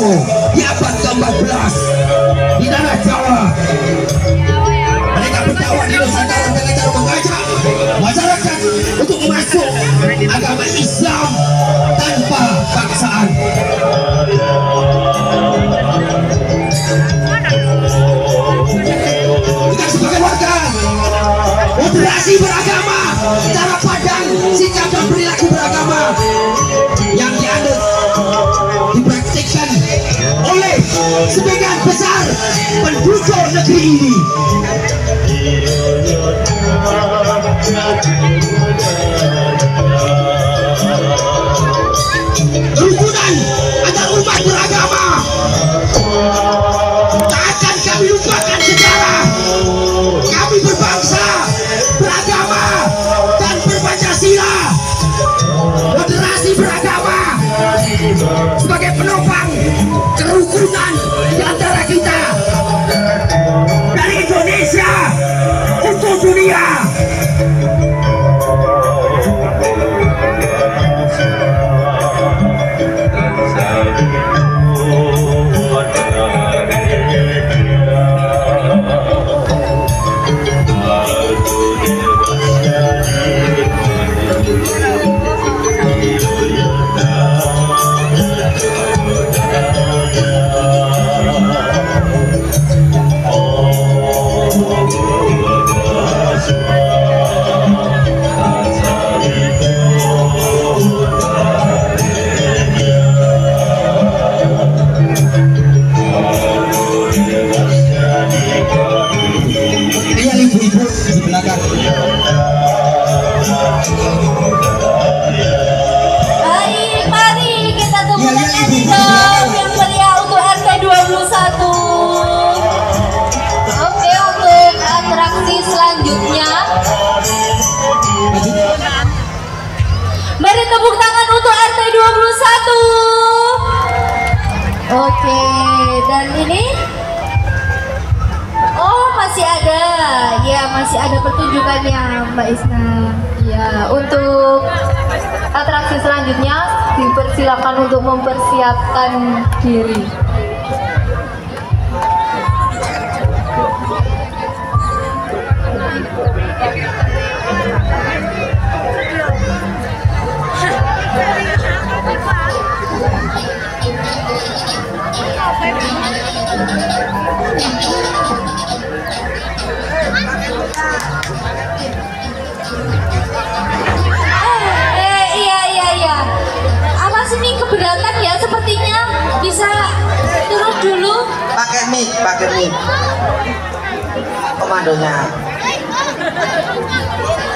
Bowo di abad ke-14 di tanah Jawa. Mereka berdakwah di Nusantara dengan cara mengajak masyarakat untuk masuk agama Islam tanpa paksaan. Kita sebagai warga moderasi beragama, cara pandang, sikap dan perilaku beragama yang dianut dipraktikkan oleh sebagian besar penduduk negeri ini. Kerukunan antar umat beragama tak akan kami lupakan sejarah. Kami berbangsa, beragama, dan berpancasila. Moderasi beragama sebagai penopang kerukunan di antara kita, dari Indonesia untuk dunia. Baik, mari kita tepuk tangan dong yang meriah untuk RT 21. Oke, untuk atraksi selanjutnya, mari tepuk tangan untuk RT 21. Oke, dan ini masih ada, ya masih ada pertunjukannya Mbak Isna. Ya, untuk atraksi selanjutnya dipersilakan untuk mempersiapkan diri. Iya. Awas ini keberatan ya, sepertinya bisa turun dulu. Pakai mic komandonya.